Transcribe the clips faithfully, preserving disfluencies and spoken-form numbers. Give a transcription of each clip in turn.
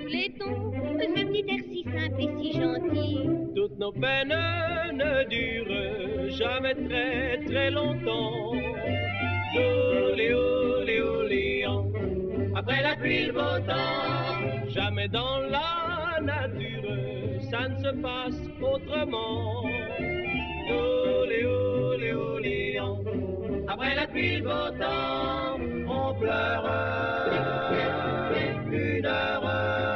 tous les tons, ce petit air si simple et si gentil. Toutes nos peines ne durent jamais très très longtemps. Olé, olé, olé, après la pluie, le beau temps. Jamais dans la nature, ça ne se passe autrement. Olé, olé, olé, après la pluie, le beau temps. On pleure une heure,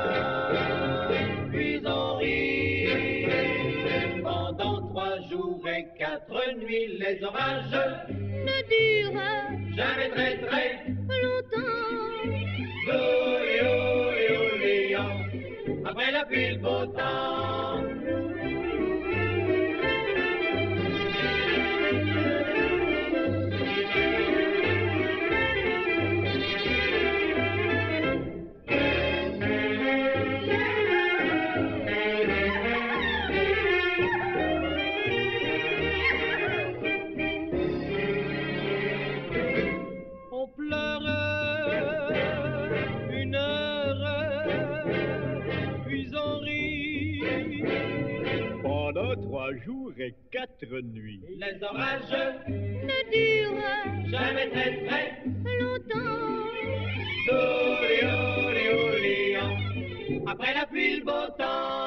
puis on rit. Pendant trois jours et quatre nuits, les orages Ne dure jamais très très longtemps. olé, olé, olé, après la pluie, le beau temps. On pleure une heure, puis on rit. Pendant trois jours et quatre nuits, les orages Ne dure jamais très très longtemps. olé, olé, olé, après la pluie, le beau temps.